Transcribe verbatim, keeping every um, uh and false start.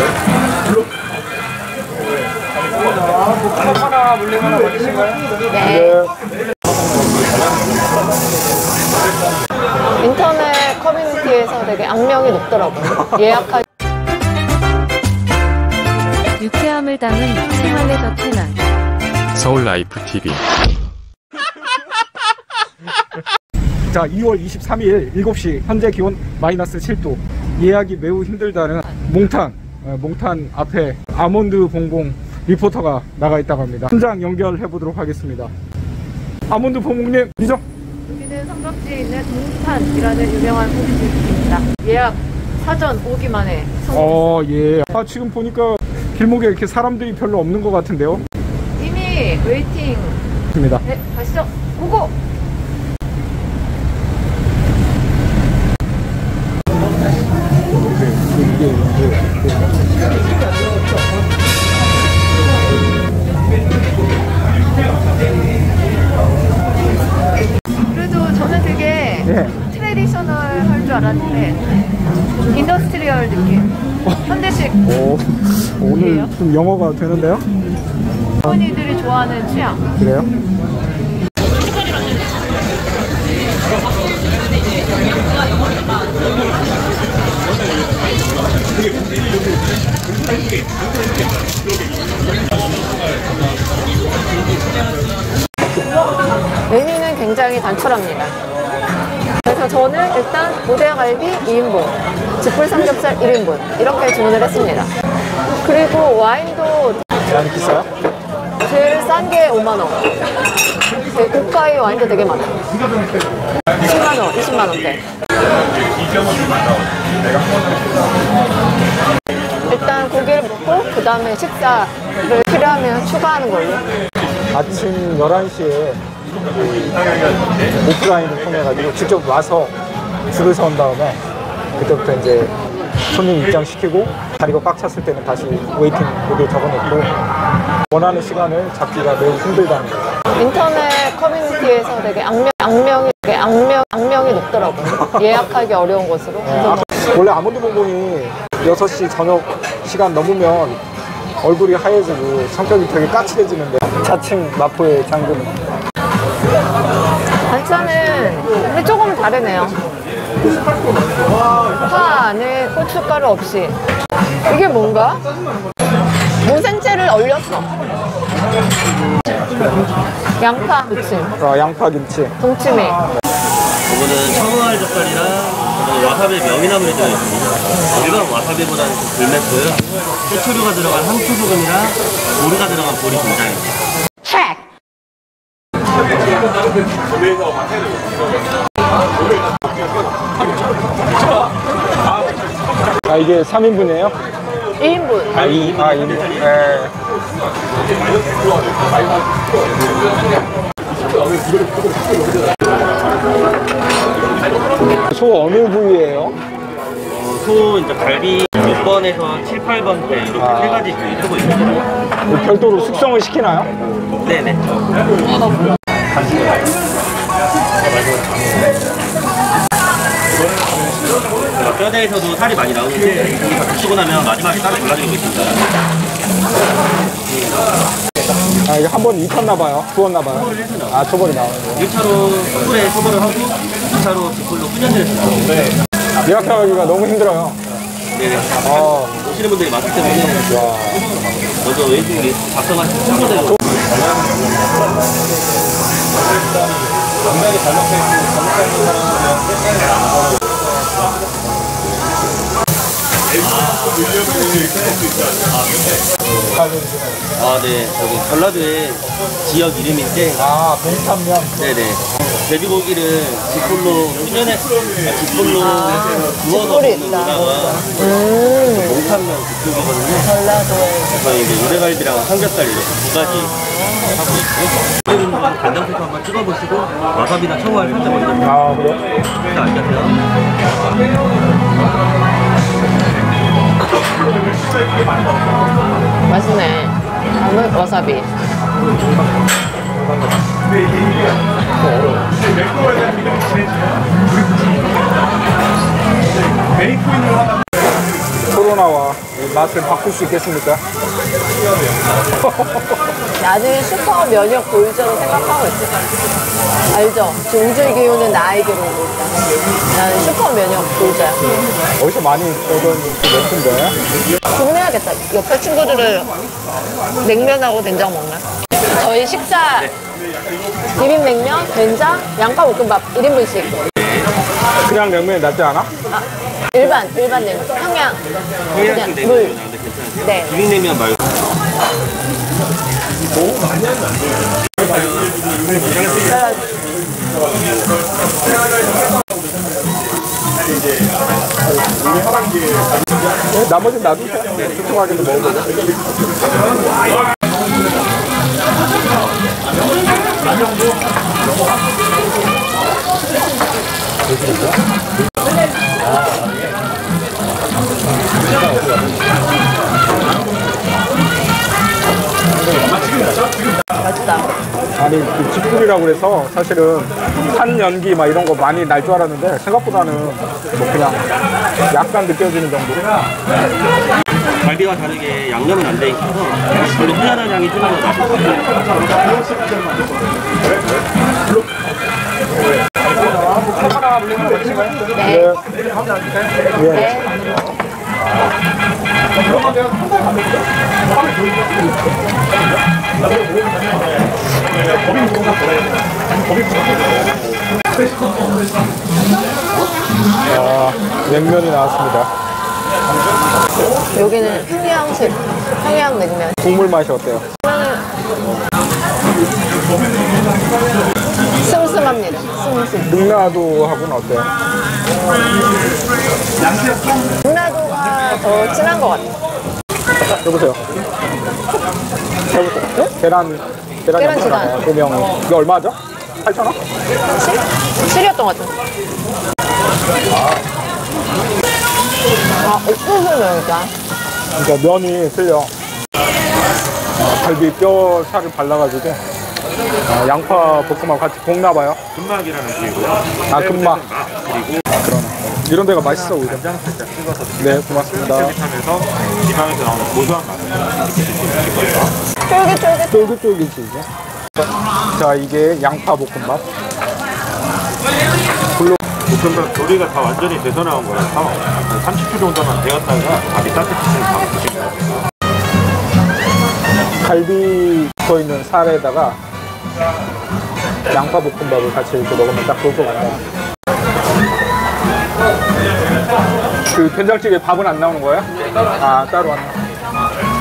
하나 물리면 받으신가요? 네. 인터넷 커뮤니티에서 되게 악명이 높더라고요. 예약할 유쾌함을 담은 생활의 더트남 서울라이프티비. 자, 이월 이십삼일 일곱 시 현재 기온 마이너스 칠 도. 예약이 매우 힘들다는 몽탄 몽탄 앞에 아몬드 봉봉 리포터가 나가 있다고 합니다. 현장 연결해 보도록 하겠습니다. 아몬드 봉봉님, 이죠? 여기는 삼각지에 있는 몽탄이라는 유명한 호기집입니다. 예약 사전 오기만 해. 어, 예. 아, 지금 보니까 길목에 이렇게 사람들이 별로 없는 것 같은데요? 이미 웨이팅. 입니다. 네, 가시죠. 고고! 그래도 저는 되게 예. 트레디셔널 할 줄 알았는데 인더스트리얼 느낌. 현대식. 오, 오늘 좀 영어가 되는데요? 할머니들이 좋아하는 취향. 그래요? 메뉴는 굉장히 단촐합니다. 그래서 저는 일단 오대갈비 이 인분, 쥐뿔 삼겹살 일 인분 이렇게 주문을 했습니다. 그리고 와인도 많이 비싸요? 제일 싼 게 오만 원. 되게 고가의 와인도 되게 많아요. 십만 원, 이십만 원대. 일단 고기를 먹고 그 다음에 식사를 필요하면 추가하는 걸로. 아침 열한 시에 오프라인을 통해가지고 직접 와서 줄을 서온 다음에 그때부터 이제 손님 입장시키고 자리가 꽉 찼을 때는 다시 웨이팅 거기에 적어놓고 원하는 시간을 잡기가 매우 힘들다는 거예요. 인터넷 커뮤니티에서 되게 악명, 악명이, 되게 악명, 악명이 높더라고요. 예약하기 어려운 곳으로. 네, 아, 원래 아몬드 봉봉이 여섯 시 저녁 시간 넘으면 얼굴이 하얘지고 성격이 되게 까칠해지는데 자칭 마포의 장군. 반찬은 근데 조금 다르네요. 파 안에 고춧가루 없이. 이게 뭔가? 무생채를 얼렸어. 양파 무침. 어, 양파 김치. 동치미. 이거는 청어알 젓갈이랑 와사비 명이나물이 들어있습니다. 일반 와사비보다는 좀 덜 맵고요. 채초류가 들어간 황토소금이랑 보리가 들어간 보리 된장입니다. 아, 이게 삼 인분이에요? 일 인분. 아, 이, 아, 이 인분. 네. 소 어느 부위예요? 어, 소 이제 갈비 육 번에서 칠, 팔 번대 이렇게 아. 세 가지 부위 쓰고 있습니다. 별도로 숙성을 시키나요? 네네. 뼈대에서도 살이 많이 나오는데 여기 다 드시고 나면 마지막에 따로 골라드리고 있습니다. 아, 이게 한 번 익혔나봐요. 구웠나봐요. 아, 초벌이 나오는 일 차로 숯불에 초벌을 하고 이 차로 뒷불로 훈연제에서 나오는데 이렇게 하기가 너무 힘들어요. 네네. 어. 오시는 분들이 많기 때문에 먼저 웨이팅이 작성하시는 순서대로 굉장히 잘 먹혀있고 잘먹혀있는 사람들은 아, 네. 저기 전라도의 지역 이름인데 아, 봉탄면. 네네. 돼지고기를 뒷불로 훈연해, 아, 뒷불로 구워서 뒷불이 먹는 있다. 문화가 음. 몽탄면 그쪽이거든요. 전라도에. 저희 이제 오대갈비랑 삼겹살 이렇게 두 가지 하고 있고 지금 간장소스 한번 찍어보시고 와사비나 청어알 살짝 얹어서 아, 그래요? 일단 앉으세요. 맛있네. 다음은 와사비. 코로나와 이 맛을 바꿀 수 있겠습니까? 나는 슈퍼 면역 보유자로 생각하고 있어. 알죠? 지금 우주의 기운은 나에게로 오고 있다. 나는 슈퍼 면역 보유자야. 어디서 많이 보던 그 멘트인데. 주문해야겠다. 옆에 친구들을 냉면하고 된장 먹나? 저희 식사 비빔냉면, 된장, 양파볶음밥 일 인분씩. 그냥 냉면이 낫지 않아? 아, 일반, 일반 냉면. 평양. 그냥 평양식 물. 냉면 나는데 괜찮으세요? 네. 비빔냉면 말고. 네, 나머지는 놔두세요. 두툼하게도 먹어보자. 맛있다. 아니 그 쥐뿔이라고 해서 사실은 산 연기 막 이런 거 많이 날 줄 알았는데 생각보다는 뭐 그냥 약간 느껴지는 정도. 갈비와 다르게 양념은 안 돼 있어서 별로 희한한 향이 드는 것 같아요. 네. 예. 네. 아, 냉면이 나왔습니다. 여기는 평양식, 평양 냉면. 국물 맛이 어때요? 슴슴합니다. 슴슴. 능라도 하고는 어때요? 중라도가 더 진한 것 같아요. 여보세요. 해보세요. 응? 계란 계란 계란 양파잖아요. 지단. 그러면 이게 얼마죠? 팔천 원? 칠이었던 것 같아요. 아, 옥수수 면이다. 그러니까 면이 틀려. 어, 갈비 뼈 살을 발라가지고 어, 양파 볶음밥 같이 볶나봐요. 금막이라는 부위고요. 아 금막. 그리고 그러네. 이런 데가 맛있어 오히려. 간장 살짝 찍어서 네 고맙습니다. 쫄깃하면서 지방에서 나오는 고소한 맛을 이렇게 드실 거예요. 쫄깃쫄깃. 쫄깃쫄깃이 이제. 자 이게 양파 볶음밥. 불로 볶음밥 조리가 다 완전히 돼서 나온 거라서 한 삼십 초 정도만 데웠다가 밥이 따뜻해지면 바로 드시면 돼요. 갈비 붙어 있는 살에다가 양파 볶음밥을 같이 이렇게 먹으면 딱 좋을 것 같네요. 그 된장찌개 밥은 안 나오는 거예요? 아 따로 왔나?